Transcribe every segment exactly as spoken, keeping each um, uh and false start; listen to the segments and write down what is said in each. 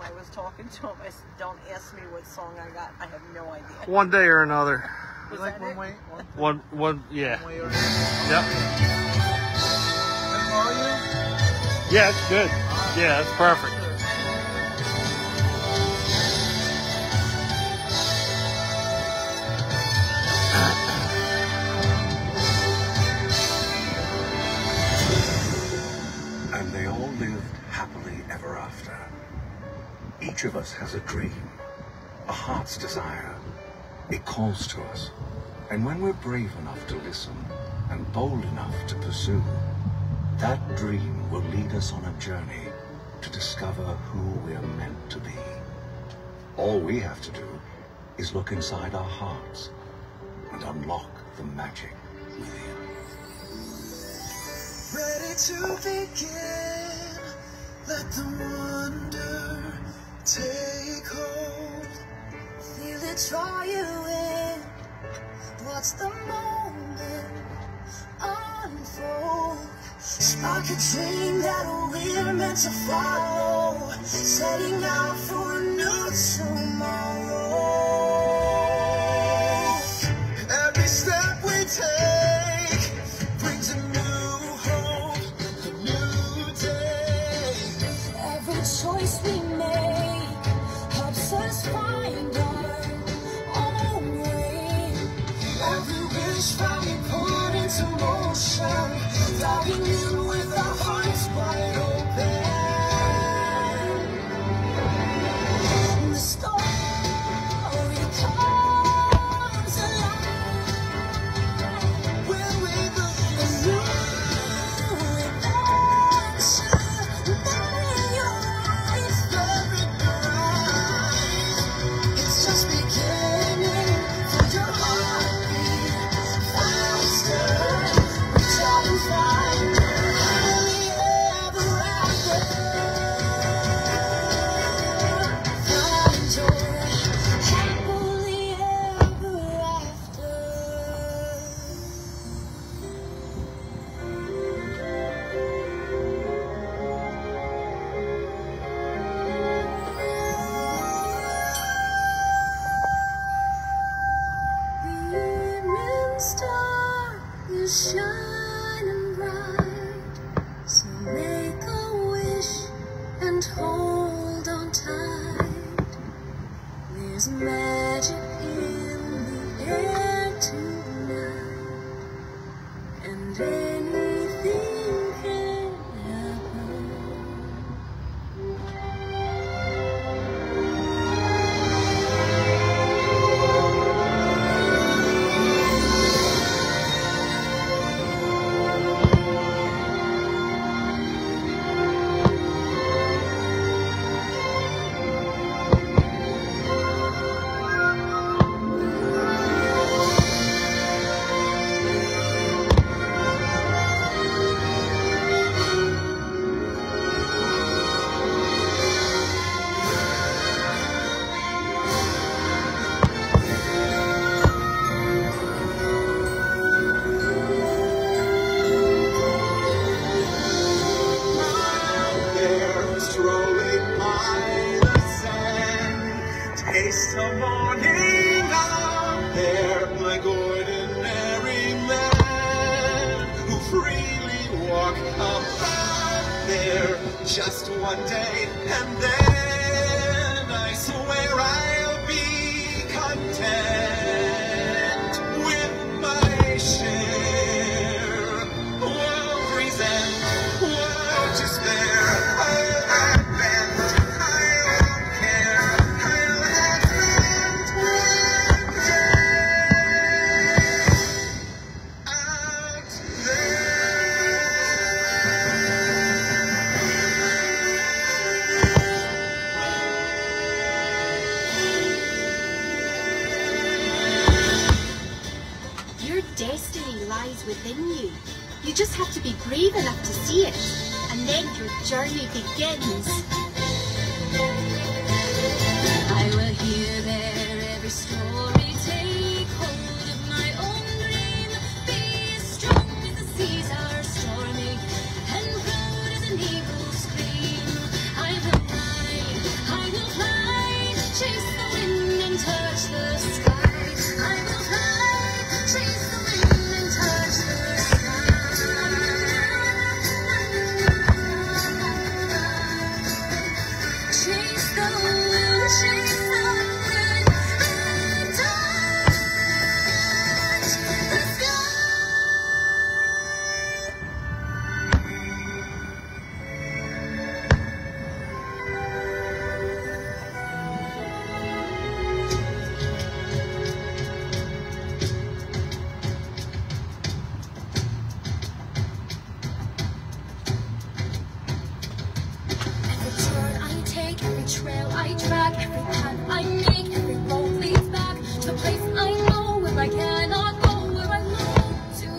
I was talking to him. I said, don't ask me what song I got. I have no idea. One day or another. Was like that one it? way, one, One, one, yeah. one way or another. Yep. How are you? Yeah, it's good. Yeah, it's perfect. And they all lived happily ever after. Each of us has a dream, a heart's desire. It calls to us. And when we're brave enough to listen and bold enough to pursue, that dream will lead us on a journey to discover who we're meant to be. All we have to do is look inside our hearts and unlock the magic within. Ready to begin, let the wonder take hold. Feel it draw you in, watch the moment unfold. Spark a dream that we're meant to follow, setting out for a new tomorrow. Every step we take brings a new hope, a new day. Every choice we make helps us find our own way. Every wish found we put into motion, diving in with our hearts wide open. The story comes alive when we look anew with action. Letting your eyes blur in your eyes. It's just beginning for your heartbeat faster. Reach out and find happily ever after. Find joy happily ever after. The evening star is shining bright, so make a wish and hold on tight. There's magic in the air tonight, and anything can happen. They're strolling by the sand, taste the morning out there like ordinary men who freely walk about there. Just one day and then I swear I'll be content with my share. Won't resent, won't despair. I'll have bent, I won't care. I'll have spent one day out Your destiny lies within you. You just have to be brave enough to see it, and then your journey begins. I will hear their every story, take hold of my own dream, be as strong as the seas are stormy, and proud as an eagle's scream. I will ride, I will Trail I track, every path I make, every road leads back to the place I know where I cannot go, where I long to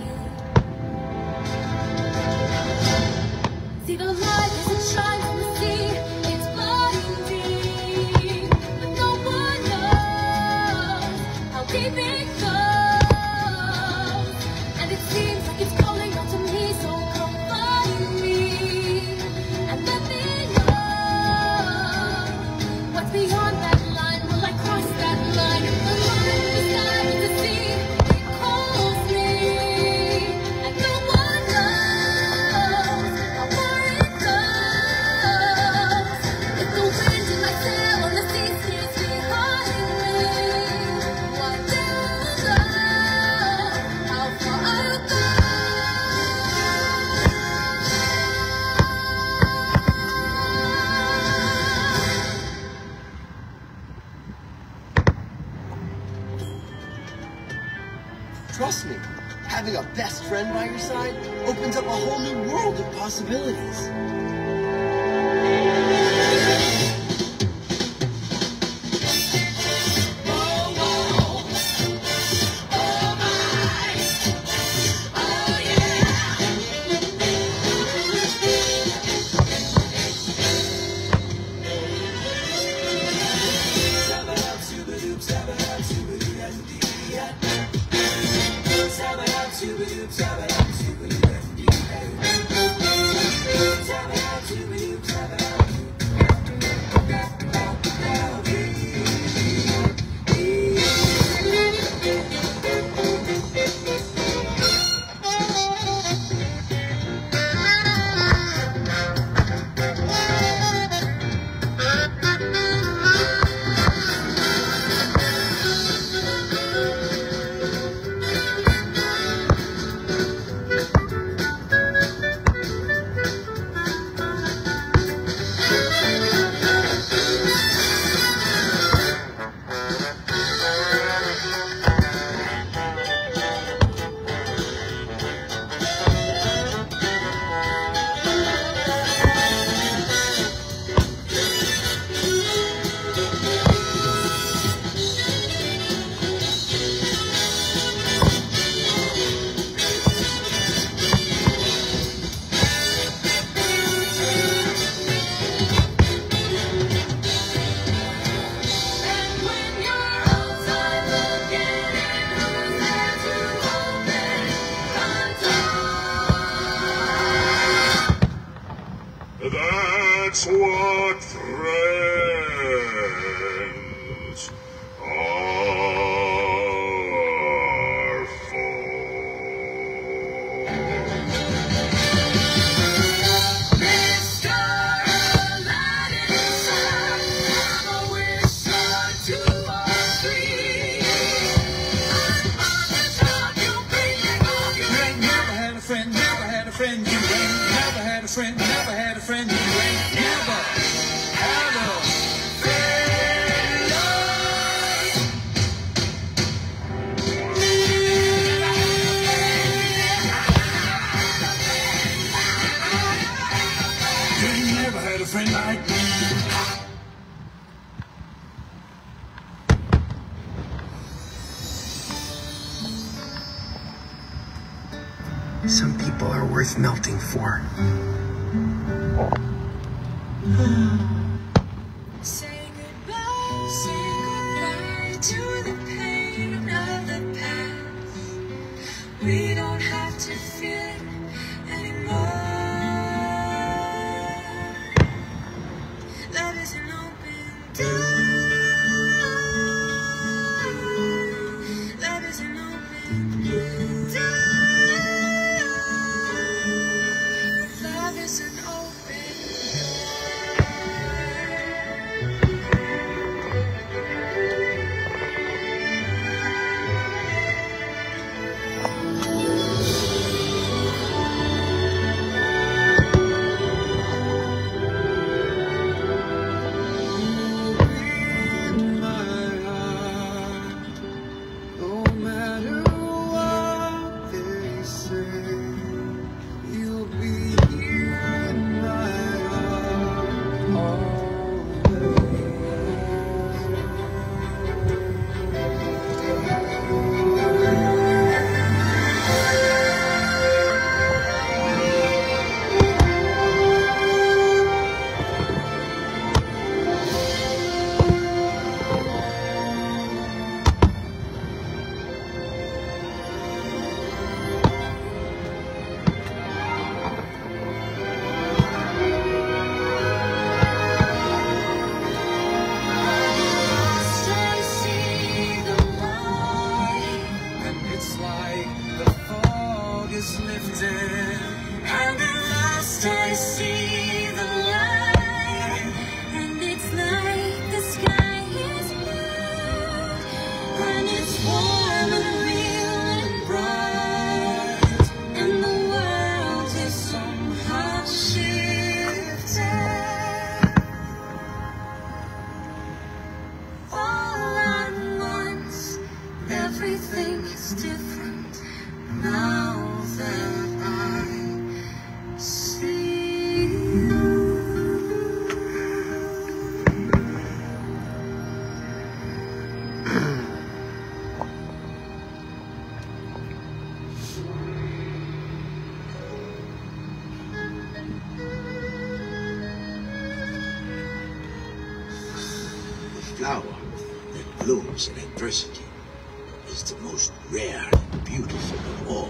be. See the light as it shines on the sea, it's blinding, but no one knows how deep it goes, and it seems like it's calling out to me, so come find me and let me know. What's beyond that line? Will I cross that line? If the line is sky to the sea, it calls me, and no one knows how far it goes. If the wind in my sail on the sea steers behind me, what do I know? How far I'll go? Trust me, having a best friend by your side opens up a whole new world of possibilities. That's what friends are for. Mister Aladdin, I'm a wizard to all three. I'm on the top, you'll bring it off your ain't never had a friend, never had a friend, you ain't never had a friend, never had a friend, you ain't never had a friend. You ain't never had a friend like me. Some people are worth melting for. Say goodbye, say goodbye to the pain of the past. We don't have to feel it anymore. Love is an open door. Love is an open door. Love is an open door. flower that blooms in adversity is the most rare and beautiful of all.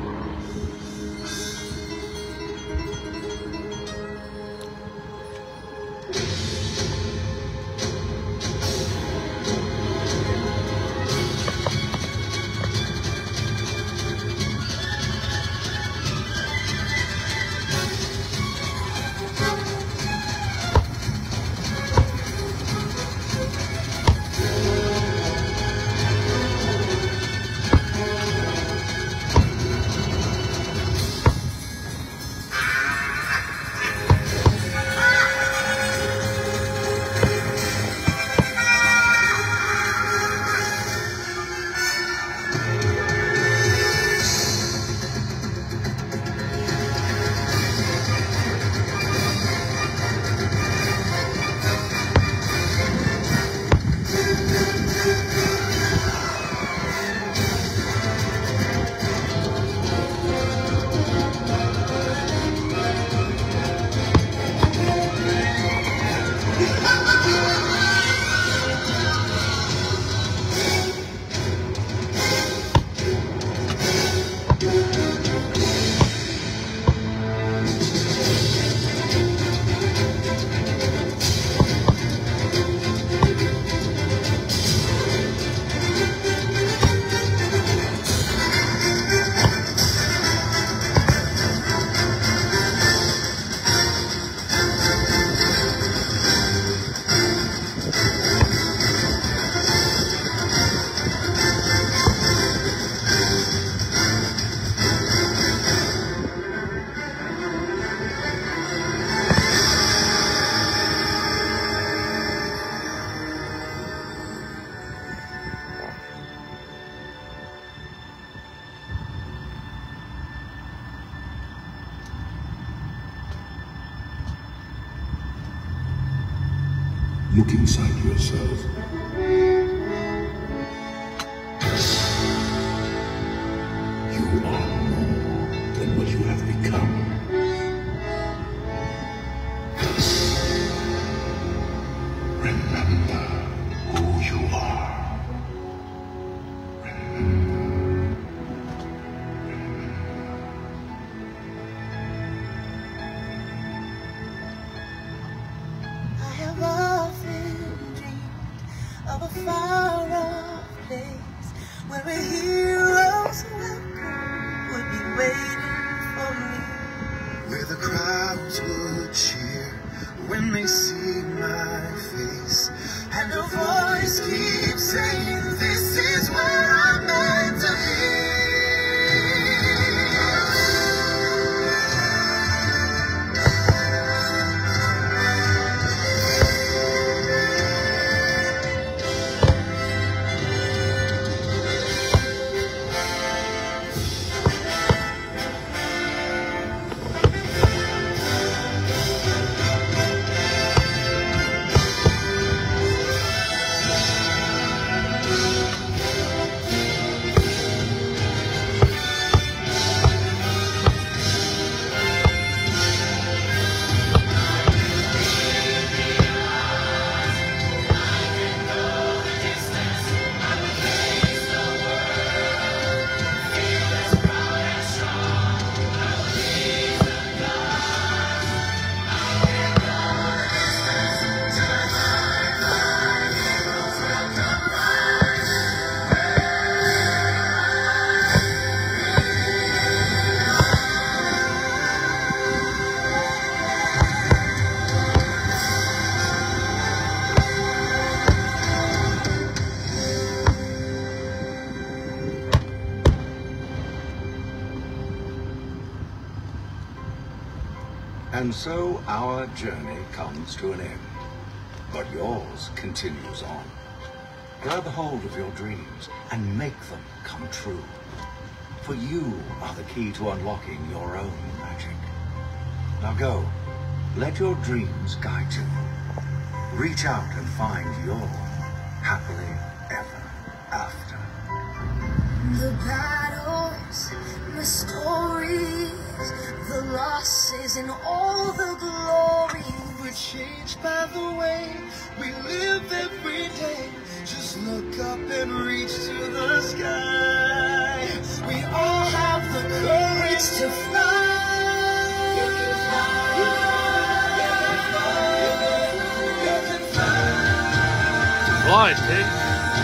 Look inside yourself. You are more than what you have become. Remember who you are. Remember. I have often dreamed of a far-off place where a hero's welcome would be waiting for me, where the crowds would cheer when they see my face, and a voice keeps saying, "This is where I'm meant to be." And so our journey comes to an end, but yours continues on. Grab hold of your dreams and make them come true. For you are the key to unlocking your own magic. Now go, let your dreams guide you. Reach out and find your happily ever after. The battles, the stories, the losses, and all the glory were changed by the way we live every day. sky. We all have the courage to fly. You can fly. You can fly. You can fly. Fly, pig.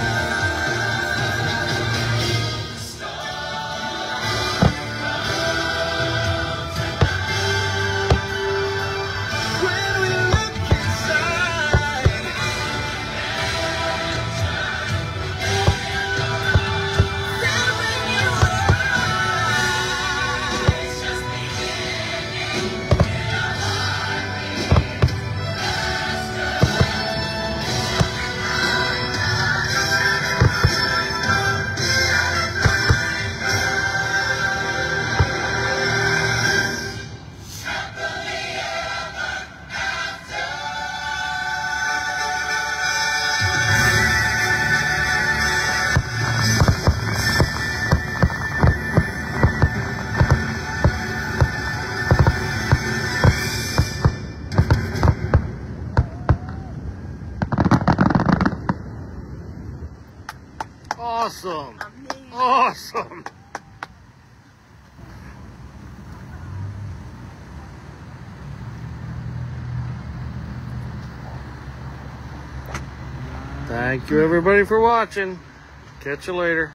Awesome. Amazing. Awesome. Thank you everybody for watching. Catch you later.